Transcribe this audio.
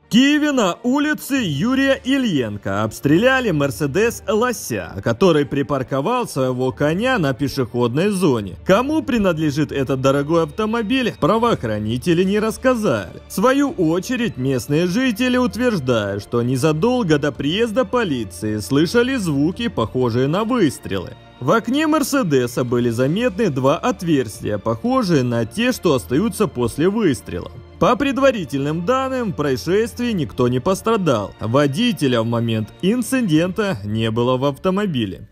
Киеве на улице Юрия Ильенко обстреляли Мерседес Лося, который припарковал своего коня на пешеходной зоне. Кому принадлежит этот дорогой автомобиль, правоохранители не рассказали. В свою очередь, местные жители утверждают, что незадолго до приезда полиции слышали звуки, похожие на выстрелы. В окне Мерседеса были заметны два отверстия, похожие на те, что остаются после выстрела. По предварительным данным, в происшествии никто не пострадал. Водителя в момент инцидента не было в автомобиле.